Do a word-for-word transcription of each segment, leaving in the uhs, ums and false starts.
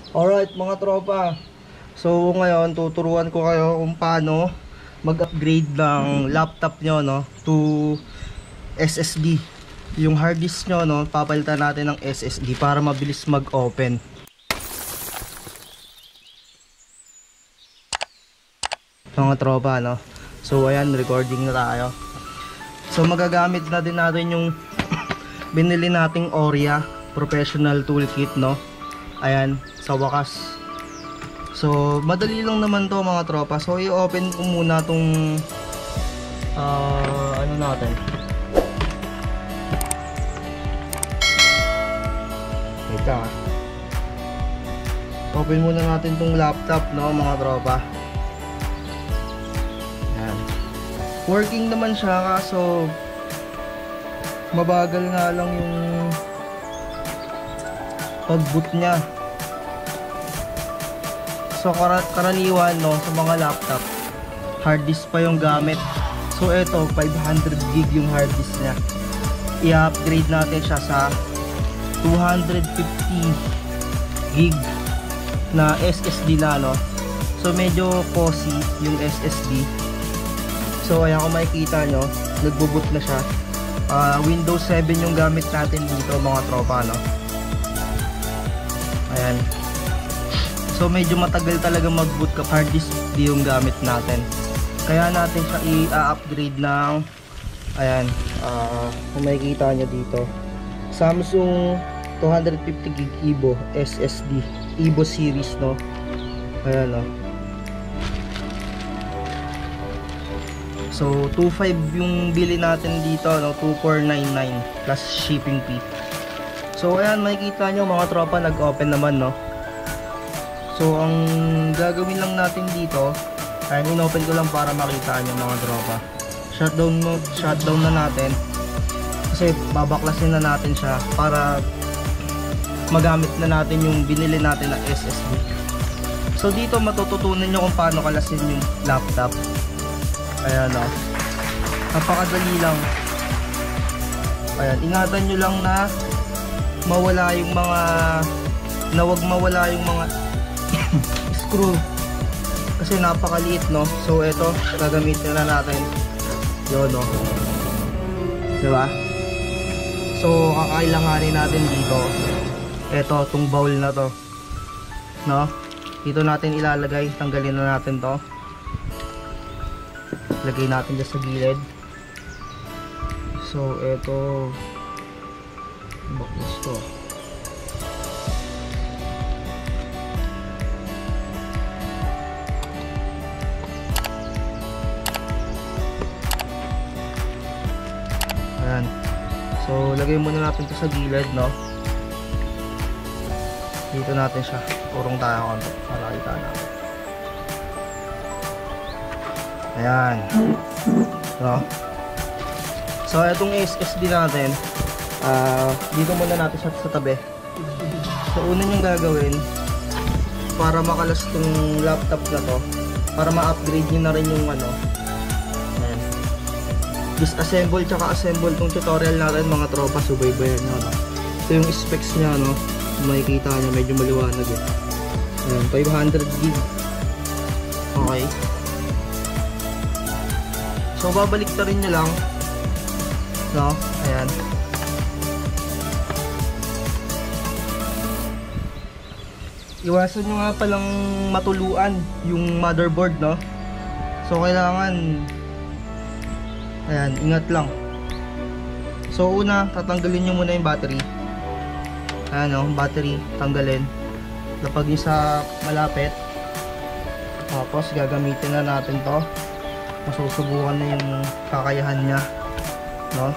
Alright mga tropa, so ngayon tuturuan ko kayo kung paano mag-upgrade ng laptop nyo, no, to S S D. Yung hard disk nyo, no, papalitan natin ng S S D para mabilis mag-open. Mga tropa, no, so ayan, recording na tayo. So magagamit na din natin yung binili nating Oria professional toolkit, no. Ayan, sa wakas. So madali lang naman to mga tropa. So i-open ko muna tong uh, ano natin, wait lang, open muna natin tong laptop, no mga tropa. Ayan, working naman siya, kaso mabagal nga lang yung pag-boot niya. So kar karaniwan, no, sa mga laptop hard disk pa yung gamit. So ito five hundred gig yung hard disk niya. I-upgrade natin siya sa two hundred fifty gig na S S D na, no. So medyo costly yung S S D. So ayan, kung makikita nyo, nagbo-boot na siya. uh, Windows seven yung gamit natin dito mga tropa, no. Ayan. So medyo matagal talaga mag-boot ka, hard disk di yung gamit natin. Kaya natin siya i-upgrade ng ayan, uh, kung makikita nyo dito, Samsung two hundred fifty gig Evo S S D, Evo series, no. Ayan, no. So two five yung bili natin dito, no, two four nine nine plus shipping fee. So ayan, makikita nyo mga tropa, nag-open naman, no. So ang gagawin lang natin dito, ayan, in-open ko lang para makita nyo mga tropa. Shutdown mo, shutdown na natin. Kasi babaklasin na natin siya para magamit na natin yung binili natin na S S D. So dito matututunan nyo kung paano kalasin yung laptop. Ayan, no. Napakadali lang. Ayan, ingatan nyo lang na mawala yung mga na wag mawala yung mga screw kasi napakaliit, no. So ito, gagamitin na natin yun, no, diba? So kakailanganin natin dito ito, tong bowl na to, no. Dito natin ilalagay, tanggalin na natin to, lagay natin dyan sa gilid. So ito, baklas to. Ayan. So lagay muna natin to sa gilid, no. Dito natin siya, turong tayo konti para kita natin. Ayan, no. So itong S S D natin, uh, dito muna natin siya sa tabi. So una yung gagawin para makalas tong laptop na to, para ma-upgrade nyo na rin yung ano, ayan, disassemble tsaka assemble tong tutorial natin mga tropa. Subaybayan nyo, no. Ito yung specs nya, no. Makikita nyo, medyo maliwanag eh. Ayan, five hundred gig. Okay. So babalik ta rin nyo lang, no. Ayan. Iwasan nyo nga palang matuluan yung motherboard, no. So kailangan, ayan, ingat lang. So una, tatanggalin nyo muna yung battery. Ayan, no, battery, tanggalin. Lapag nyo sa malapit. Tapos gagamitin na natin to. Masusubukan na yung kakayahan niya, no.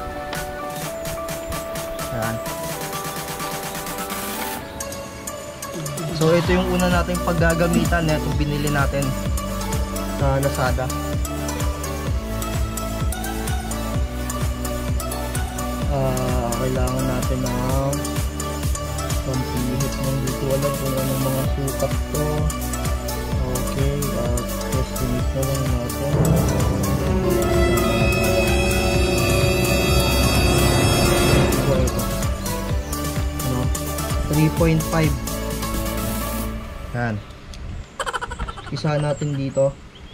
Ayan. So ito yung una nating paggagamitan na itong binili natin sa Lazada. Uh, kailangan natin ng pampihit mo. Hindi ko alam kung anong mga sukat to. Okay, uh, estimate na lang natin. So ito, ano, three point five. Yan. Isahan natin dito.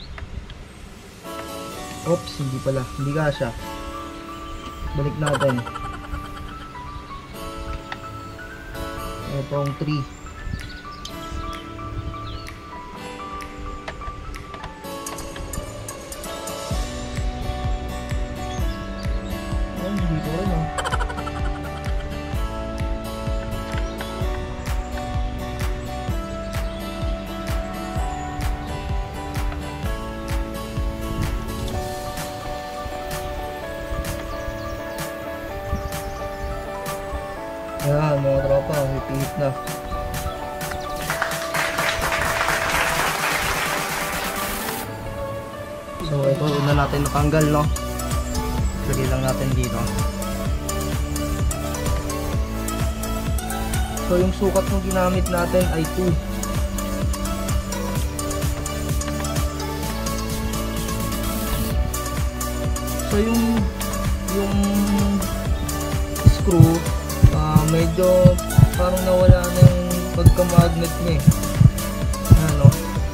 Oops, hindi pala. Hindi kasya. Balik natin. Itong three. Ayan, hindi ko rin ah. Ayan mga tropa, hit-hit na. So ito, una natin natanggal, no? Lagay lang natin dito. So yung sukat ng ginamit natin ay two. So yung yung screw Uh, medyo parang nawala na yung pagka-magnet niya eh. Ano?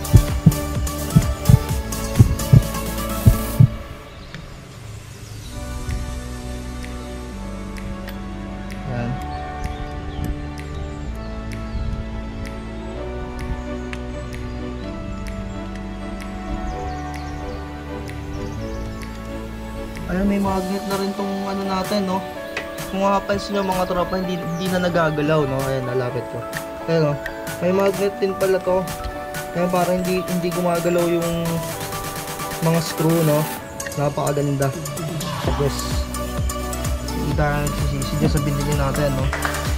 Yan. Ayan, may magnet na rin tong ano natin, no? Kung makapansin nyo mga tropa, hindi, hindi na nagagalaw, no? Ayan, nalapit ko. Ayan, no? May magnet din pala to. Kaya parang hindi, hindi gumagalaw yung mga screw, no? Napakaganda. Yes. Kita nagsisisi dyan sa binili natin, no?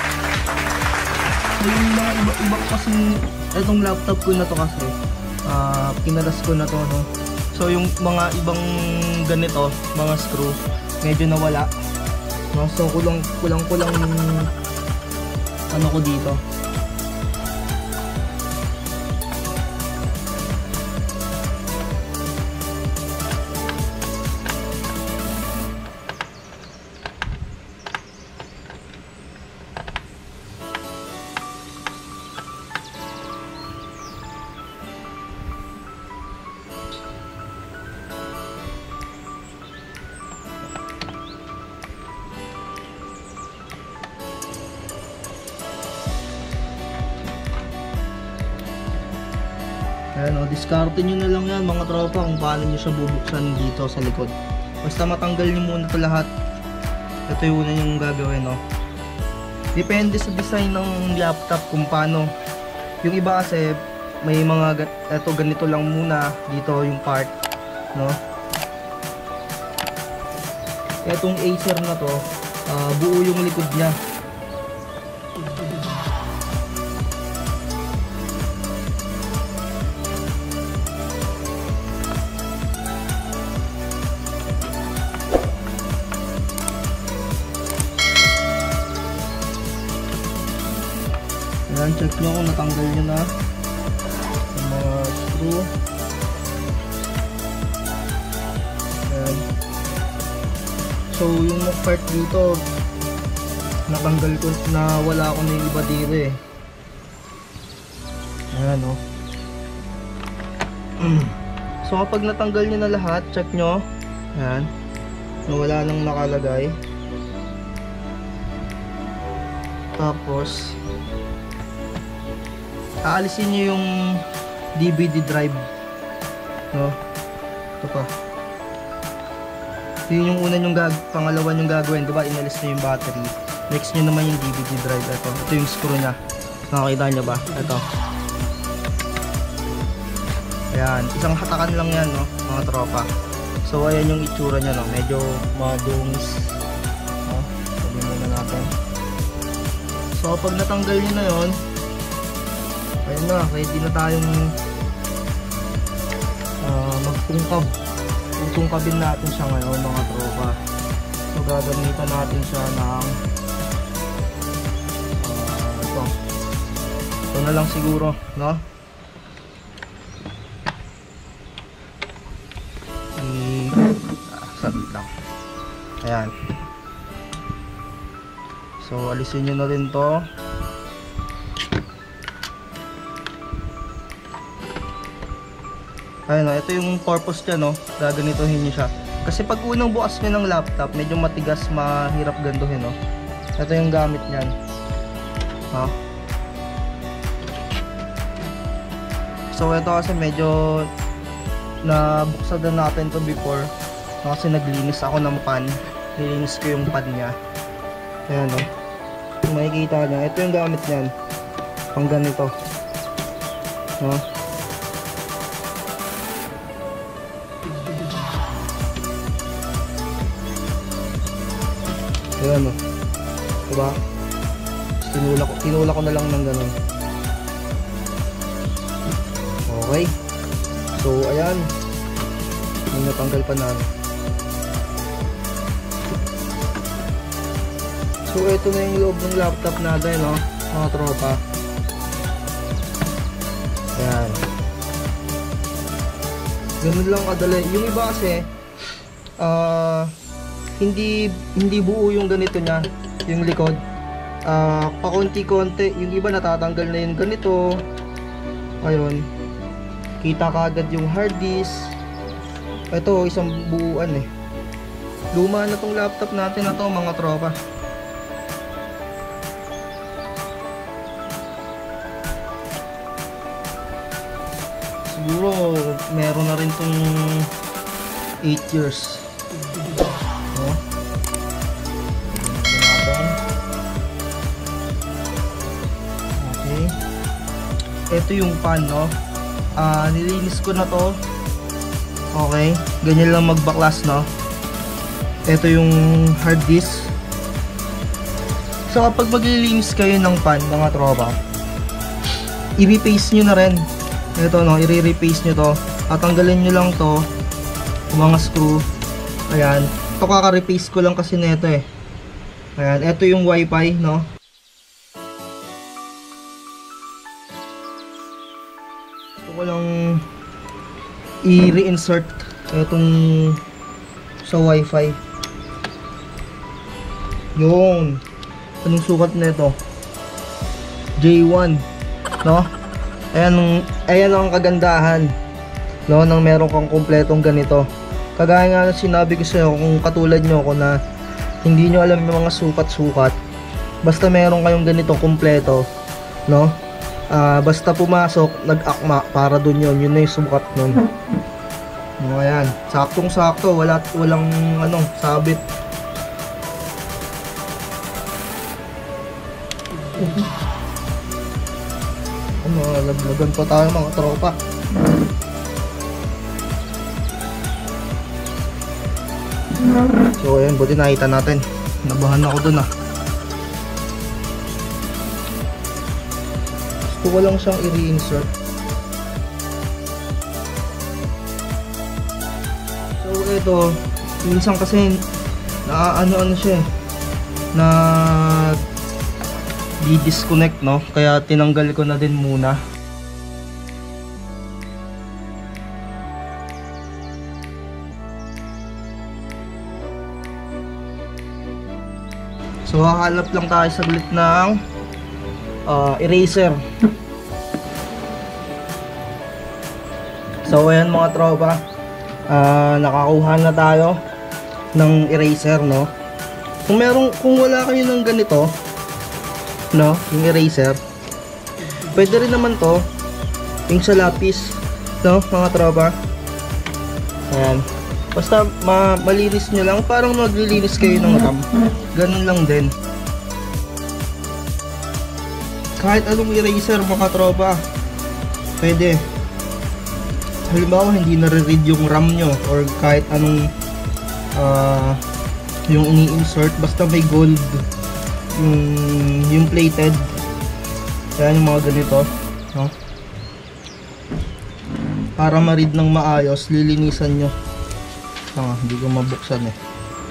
So, yung mga iba-iba kasi, itong laptop ko na to kasi, uh, kinalas ko na to, no? So, yung mga ibang ganito, mga screw, medyo nawala. No, so kulang kulang kulang ano ko dito. Ayan o, diskarte nyo na lang yan mga tropa kung paano nyo siya bubuksan dito sa likod. Basta matanggal nyo muna ito lahat. Ito yung una yung gagawin, no? Depende sa design ng laptop kung paano. Yung iba kasi may mga, eto ganito lang muna dito yung part, no? Etong Acer na to, uh, buo yung likod niya. Ayan, check nyo kung natanggal nyo na yung mga screw. Ayan. So yung part dito natanggal ko, na wala ako na yung iba dito eh. Ayan o. So kapag natanggal nyo na lahat, check nyo. Ayan, na wala nang nakalagay. Tapos aalisin nyo yung D V D drive, no? Ito pa. Ito yung una yung gag pangalawa yung gagawin, diba? Inalis nyo yung battery. Next nyo naman yung D V D drive. Ito, ito yung screw nya. Nakakita nyo ba? Ito. Ayan, isang hatakan lang yan, no? Mga tropa. So ayan yung itsura nya, no? Medyo madungis, no? Sabi muna natin. So pag natanggal nyo na yon, ayun na, ready na tayong uh, magtungkab. Tutungkabin natin siya ngayon mga tropa. So gagamitan natin siya ng uh, ito. Ito na lang siguro, no? I ah, sabit lang. Ayan. So alisin nyo na rin to. Ayun o, ito yung purpose niya, no? Gaganituhin niyo siya. Kasi pag unang bukas niyo ng laptop, medyo matigas, mahirap ganduhin, no? Ito yung gamit niyan. Ha? So ito kasi medyo nabuksan na natin to before. No, kasi naglinis ako ng pan. Nilinis ko yung pan niya. Ayan, no? Kung makikita niya, ito yung gamit niyan. Pang ganito. No? Ayan, no? Diba? Tinula ko, tinula ko na lang ng ganun. Okay. So, ayan. May natanggal pa na. So, ito na yung loob ng laptop natin, no? Mga tropa. Ayan. Ganun lang kadali. Yung iba kasi, ah, uh, hindi hindi buo yung ganito niya, yung likod. Ah, uh, pakonti-konti. Yung iba natatanggal na yung ganito. Ayun. Kita kaagad yung hard disk. Ito, isang buuan eh. Luma na tong laptop natin na to, mga tropa. Siguro meron na rin tong eight years. No? Okay. Ito yung pan, no? Ah, uh, nilinis ko na to. Okay, ganyan lang magbaklas, no? Ito yung hard disk. So kapag maglilinis kayo ng pan, mga tropa, i-repaste nyo na rin. Ito, no, i-repaste nyo to. Tatanggalin nyo lang to, mga screw. Ayan, ito kaka-repaste ko lang kasi nito eh. Ayan, ito yung wifi, no? Ito ko lang i-reinsert itong sa wifi. Yun. Anong sukat nito? J one, no? Ayan, ayan ang kagandahan, no, nang meron kang kumpletong ganito. Kagaya nga sinabi ko sa inyo, kung katulad nyo ako na hindi nyo alam yung mga sukat-sukat, basta meron kayong ganito kumpleto, no? Uh, basta pumasok, nag-akma para dun yun, yun na yung sukat nun. No, ayan, saktong-sakto, wala, walang ano, sabit. Ano, laglagan pa tayo mga tropa. So ayan, buti nakita natin. Nabahan ako dun ah. Gusto ko lang siyang i-reinsert. So ito, minsan kasi na ano-ano siya eh, na di-disconnect, no? Kaya tinanggal ko na din muna. So hahanap lang tayo saglit ng uh, eraser. So ayan mga tropa, uh, nakakuha na tayo ng eraser, no? Kung meron, kung wala kayo ng ganito, no, yung eraser, pwede rin naman to yung sa lapis, no, mga tropa. Ayan, basta ma malinis nyo lang, parang maglilinis kayo ng RAM, ganun lang din. Kahit anong eraser, mga tropa, pwede. Halimbawa hindi nare-read yung RAM nyo, or kahit anong uh, yung ini-insert, basta may gold yung, yung plated. Ayan yung mga ganito, no? Para ma-read ng maayos, lilinisan nyo. Ah, hindi ko mabuksan eh.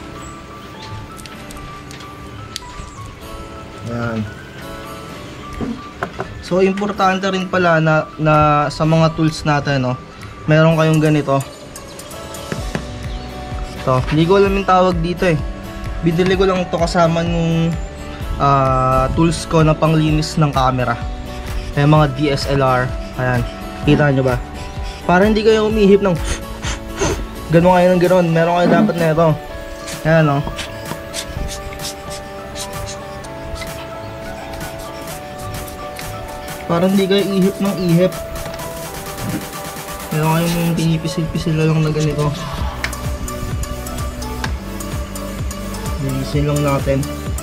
Ayan. So importante rin pala na, na sa mga tools natin, no, meron kayong ganito. Ito, hindi ko alam yung tawag dito eh. Binili ko lang ito kasama nung Uh, tools ko na panglinis ng camera. May mga D S L R. Ayan, kita nyo ba? Para hindi kayo umihip ng gano'n kayo ng gano'n. Meron kayo dapat na ito. Ayan o. Para hindi kayo ihip ng ihip. Meron kayong pinipisil-pisil na lang na ganito. Bilisin lang natin.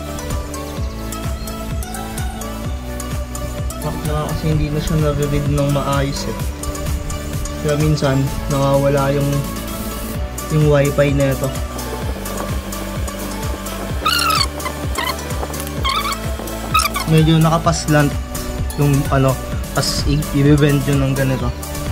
Baka kasi hindi na siya nare-read ng maayos eh. Kaya minsan nakawala yung yung wifi na ito. Medyo nakapaslant yung ano, pas i-bend yun ng ganito.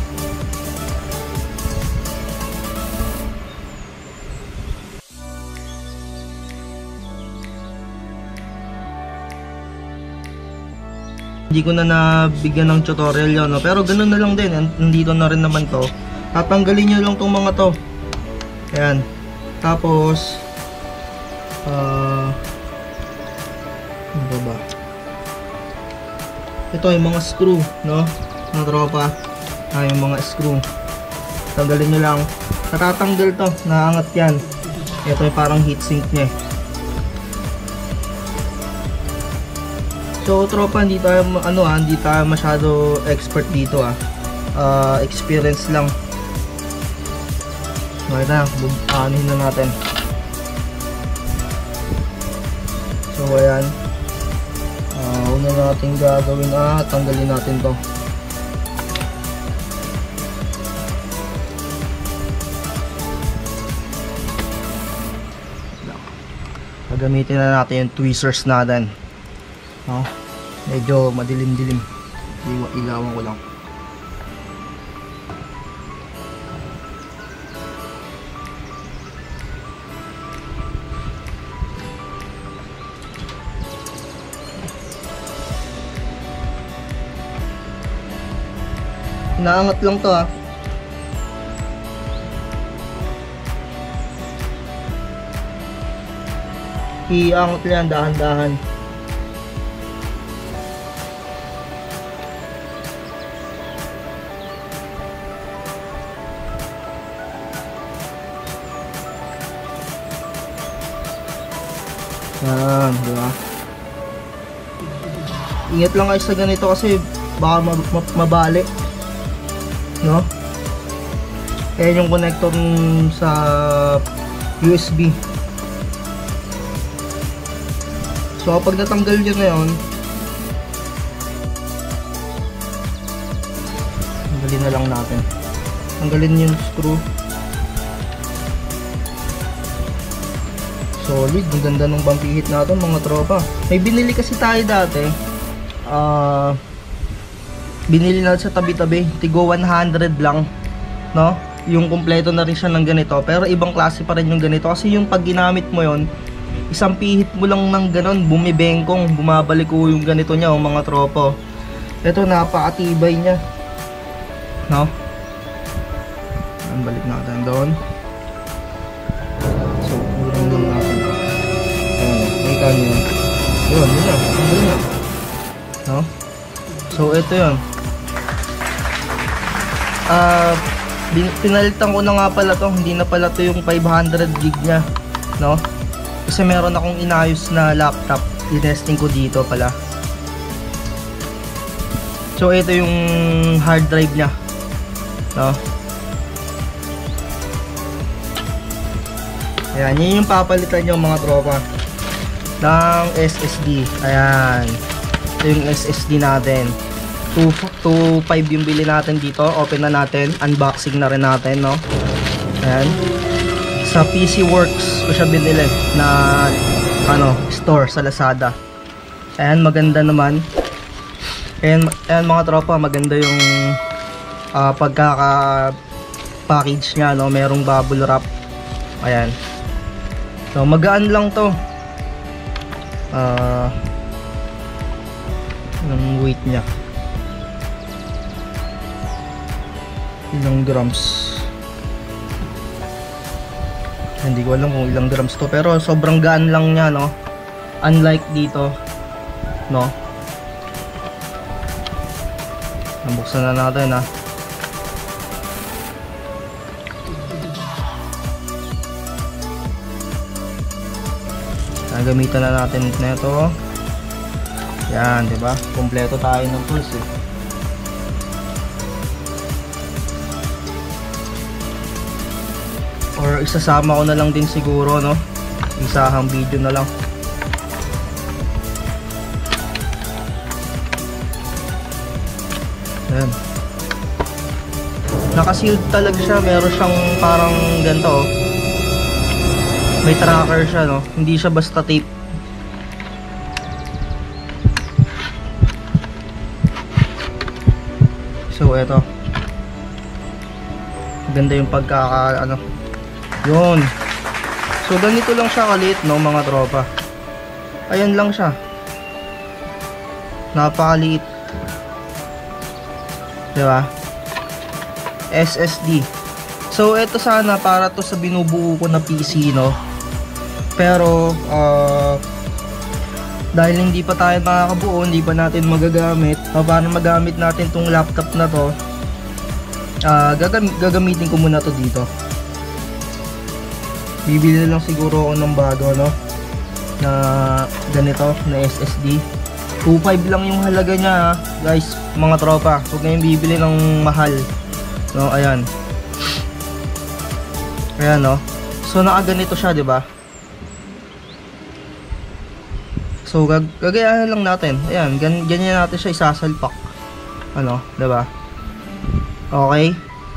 Hindi ko na nabigyan ng tutorial yun, no? Pero ganun na lang din, nandito na rin naman to. Tatanggalin nyo lang tong mga to. Ayan. Tapos uh, ano ba? Ito yung mga screw, no? Mga tropa. Ah, yung mga screw. Tanggalin nyo lang. Natatanggal to, naangat yan. Ito yung parang heatsink nya. So tropa, hindi tayo ano ah, hindi tayo masyado expert dito ah. Uh, experience lang. Okay na, bukanin na natin. So ayan. Uh, una natin gagawin ah, tanggalin natin to. Gagamitin na natin yung tweezers natin. No? Medyo madilim-dilim. Ilawan ko lang. Naangat lang to ah. Iangat lang dahan-dahan. Yan, diba? Ingat lang kayo sa ganito kasi baka mabali, no? Ayan yung connector sa U S B. So pag natanggal nyo na yun, tanggalin na lang natin. Tanggalin yung screw. Solid, ang ganda ng bumpy natin mga tropa. May binili kasi tayo dati. Uh, binili natin sa tabi-tabi. Tigo one hundred lang. No? Yung kompleto na rin siya ng ganito. Pero ibang klase pa rin yung ganito. Kasi yung pag ginamit mo yon, isang pihit mo lang ng ganon, bumibengkong, bumabalik ko yung ganito niya, oh, mga tropa. Ito, napakatibay niya. No? Ang balik natin doon. So, urang lang natin. Ayan, yun. Yun, yun na. Yun na. No? So, ito yun. Ah, uh, pinalitan ko na nga pala to. Hindi na pala to yung five hundred gig nya. No? Kasi meron akong inayos na laptop. I-testing ko dito pala. So, ito yung hard drive nya. No? Ayan, yun yung papalitan nyo mga tropa. Ng S S D. Ayan. Ito yung S S D natin. two point five yung bili natin dito. Open na natin. Unboxing na rin natin, no? Ayan. Sa P C Works ko siya binili na ano, store sa Lazada. Ayan, maganda naman. Ayan, ayan mga tropa, maganda yung uh, pagkaka package nya, no? Merong bubble wrap. Ayan. So magaan lang to. Uh, yung weight nya ilang grams, hindi ko alam kung ilang grams to, pero sobrang gaan lang nya, no? Unlike dito, no? Nabuksan na natin, ha? Gagamitan na natin nito. Yan, di ba? Kompleto tayo ng tools eh. Or isasama ko na lang din siguro, no? Isahang video na lang. Ayan. Naka-sealed talaga siya. Meron siyang parang ganito, oh. May tracker siya, no? Hindi siya basta tape. So, eto. Ganda yung pagkaka, ano. Yun. So, ganito lang siya kaliit, no, mga tropa. Ayan lang siya. Napakaliit. Diba? S S D. So, eto sana para to sa binubuo ko na P C, no? Pero, uh, dahil hindi pa tayo makakabuo, hindi pa natin magagamit, uh, para magamit natin tong laptop na to, uh, gagam gagamitin ko muna to dito. Bibili lang siguro ako ng bago, no? Na ganito, na S S D. two point five lang yung halaga niya, guys, mga tropa. Huwag na yung bibili ng mahal. No, ayan. Ayan, no? So, nakaganito siya, di ba? So, gag gagayahan lang natin. Ayan, gan ganyan natin siya isasalpak. Ano, di ba? Okay?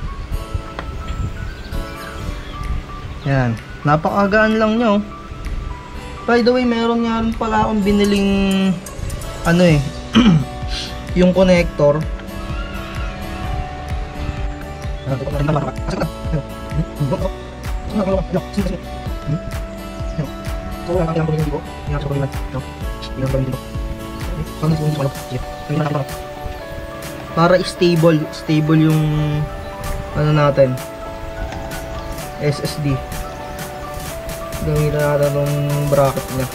Ayan. Napakagaan lang nyo. By the way, meron nga rin pala akong biniling ano eh, yung connector. Para stable, stable yung ano natin, S S D. Gamitin natin ng bracket niya.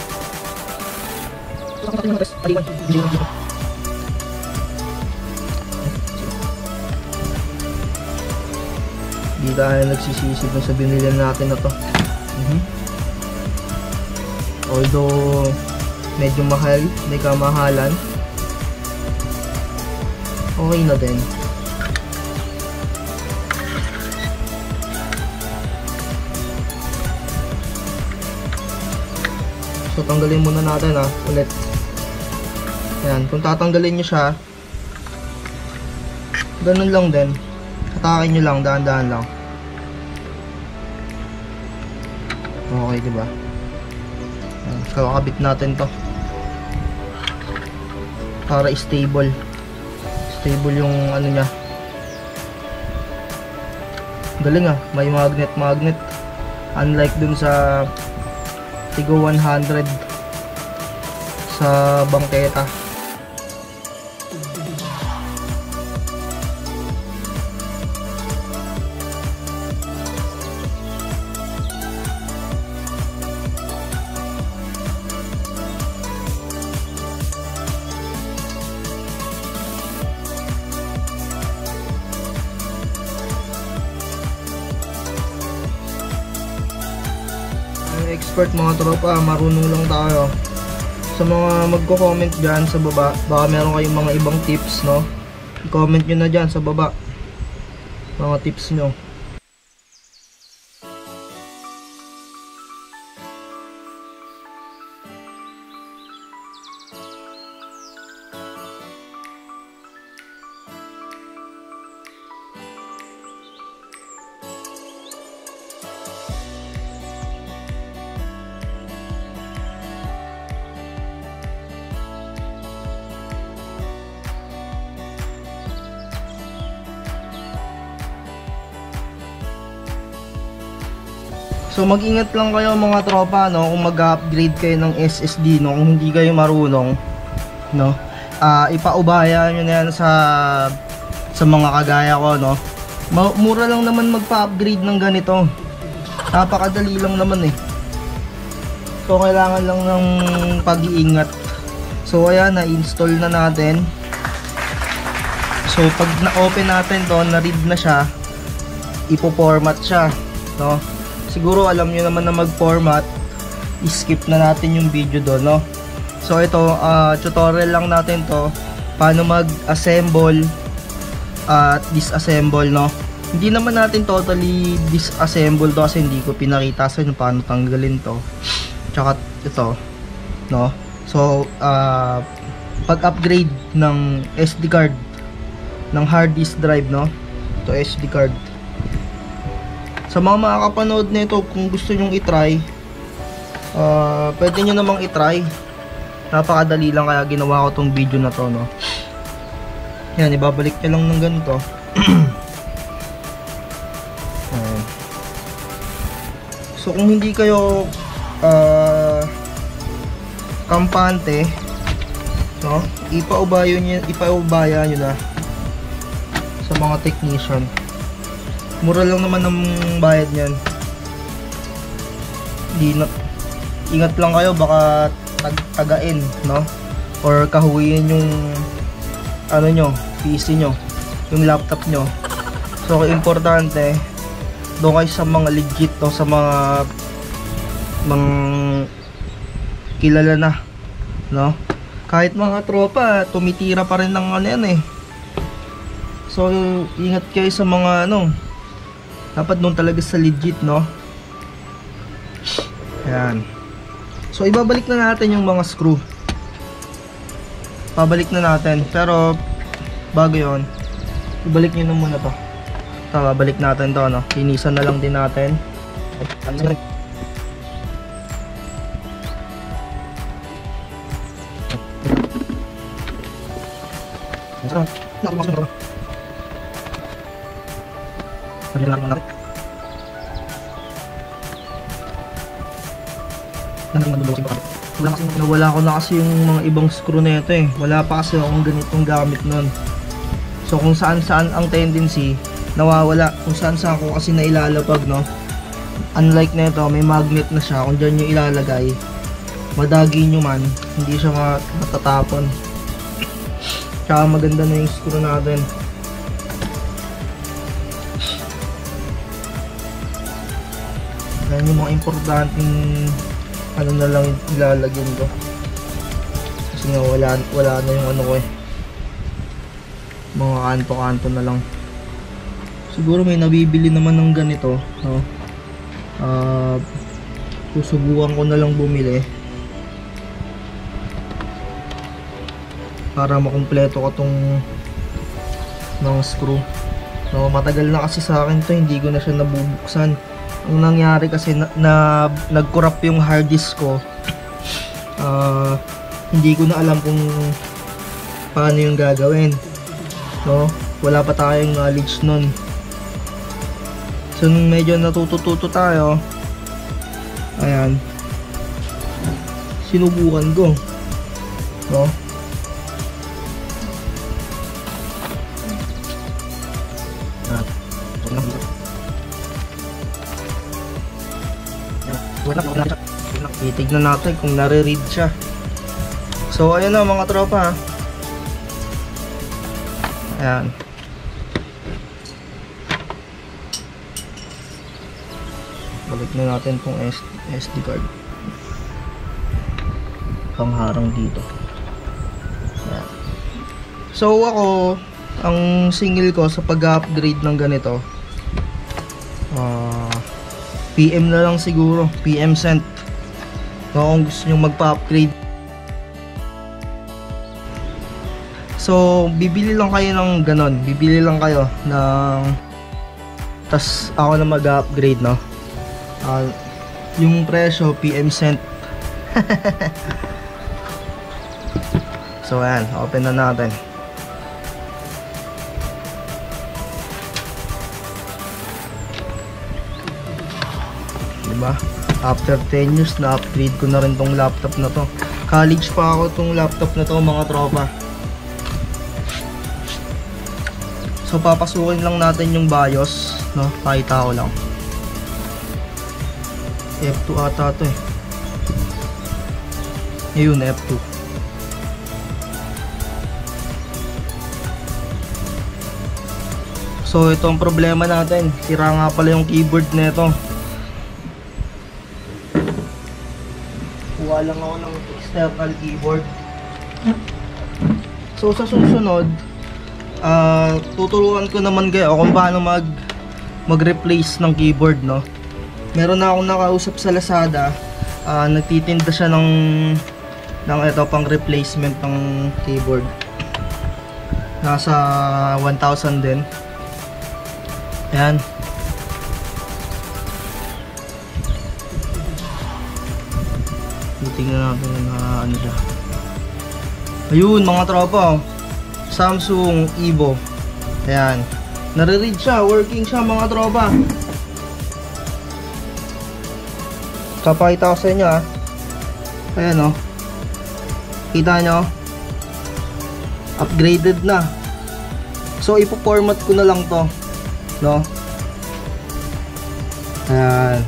Di tayo nagsisisi dun sa binili natin na to. Mm-hmm. Although medyo mahal, may kamahalan, okay na din. So, tanggalin muna natin, ah, ulit. Ayan, kung tatanggalin nyo siya, ganun lang din. Hatakin nyo lang, dahan-dahan lang. Okay, diba? Ayan, so, kakabit natin to para stable. Stable yung ano niya. Galing, ah, may magnet-magnet. Unlike dun sa Tigo one hundred sa bangketa. Expert mga tropa, marunong lang tayo. Sa mga magko-comment dyan sa baba, baka meron kayong mga ibang tips, no? I-comment nyo na dyan sa baba mga tips nyo. So mag-ingat lang kayo mga tropa, no, kung mag-upgrade kayo ng S S D, no, kung hindi kayo marunong, no. Uh, ipaubaya nyo na yan sa sa mga kagaya ko, no. Mura lang naman magpa-upgrade ng ganito. Napakadali lang naman eh. So kailangan lang ng pag-iingat. So ayan, na-install na natin. So pag na-open natin to, na-read na siya, ipo-format siya, no. Siguro alam nyo naman na mag-format. skip na natin yung video doon, no? So ito, uh, tutorial lang natin to paano mag-assemble at uh, disassemble, no? Hindi naman natin totally disassemble to kasi hindi ko pinakita sa inyo paano tanggalin to. Tsaka ito, no? So, uh, pag-upgrade ng S D card, ng hard disk drive, no? Ito S D card. Sa mga makakapanood nito, kung gusto nyong i-try, uh, pwede nyo namang i-try. Napakadali lang kaya ginawa ko tong video na to, no? Yan, ibabalik nyo lang ng ganito. So kung hindi kayo uh, kampante, no, ipaubayo niyo, ipaubaya niyo na sa mga technician. Mura lang naman ang bayad niyan. Di na, ingat lang kayo baka tag tagain, no, or kahuyin yung ano nyo, P C nyo, yung laptop nyo. So importante doon kayo sa mga legit, no, sa mga mga kilala na, no? Kahit mga tropa tumitira pa rin ng ano yan eh. So ingat kayo sa mga ano, dapat doon talaga sa legit, no? Ayan. So ibabalik na natin yung mga screw. Pabalik na natin, pero bago yon, ibalik nyo na muna to. Tama, balik natin to, no? Linisan na lang din natin. Wala ko na kasi yung mga ibang screw na ito eh. Wala pa kasi akong ganitong gamit nun. So kung saan saan ang tendency, nawawala kung saan saan ko kasi nailalapag, no? Unlike nito, may magnet na siya. Kung dyan nyo ilalagay, madagi nyo man, hindi siya matatapon. Tsaka maganda na yung screw natin. Yan yung mga importanteng ano na lang ilalagyan ko. Kasi nga wala, wala na yung ano ko eh, mga kanto-kanto na lang. Siguro may nabibili naman ng ganito, no? Uh, susubukan ko na lang bumili para makumpleto ko tong ng screw, no? Matagal na kasi sa akin to, hindi ko na siya nabubuksan. Ang nangyari kasi na, na nag-corrupt yung hard disk ko. Uh, hindi ko na alam kung paano yung gagawin, no? Wala pa tayong knowledge nun. So nung medyo natututo tayo, ayan, sinubukan ko, no? Titignan natin kung nare-read siya. So ayun na mga tropa, ayan. Balik na natin tong S D card, pangharang dito. Ayan. So ako, ang singil ko sa pag-upgrade ng ganito, uh, P M na lang siguro, P M sent. No, kung gusto nyo magpa-upgrade. So bibili lang kayo ng ganon, bibili lang kayo ng, tas ako na mag-upgrade, no? Uh, yung presyo P M sent. So ayan, open na natin. Diba? After ten years na upgrade ko na rin tong laptop na to. College pa ako tong laptop na to mga tropa. So papasukin lang natin yung BIOS, no? Pakita ko lang. F two ata to eh. Ayun, F two. So ito ang problema natin. Sira nga pala yung keyboard nito. Gawa lang ako ng external keyboard. So sa susunod, uh, tuturuan ko naman kayo kung paano mag mag-replace ng keyboard, no. Meron na akong nakausap sa Lazada, uh, nagtitinda siya ng ng ito pang replacement ng keyboard. Nasa one thousand din. Ayan. Tingnan natin na ano siya. Ayun mga tropa, Samsung Evo. Ayan, nare-read siya, working siya mga tropa. Kapakita ko sa inyo ah. Ayan oh. Kita nyo, upgraded na. So ipo-format ko na lang to, no? Ayan.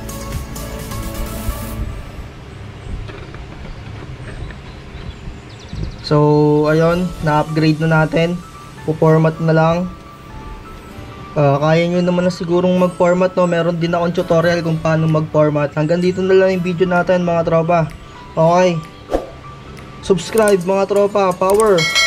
So, ayun, na-upgrade na natin. Po-format na lang. Uh, kaya nyo naman na sigurong mag-format, no? Meron din akong tutorial kung paano mag-format. Hanggang dito na lang yung video natin, mga tropa. Okay. Subscribe, mga tropa. Power!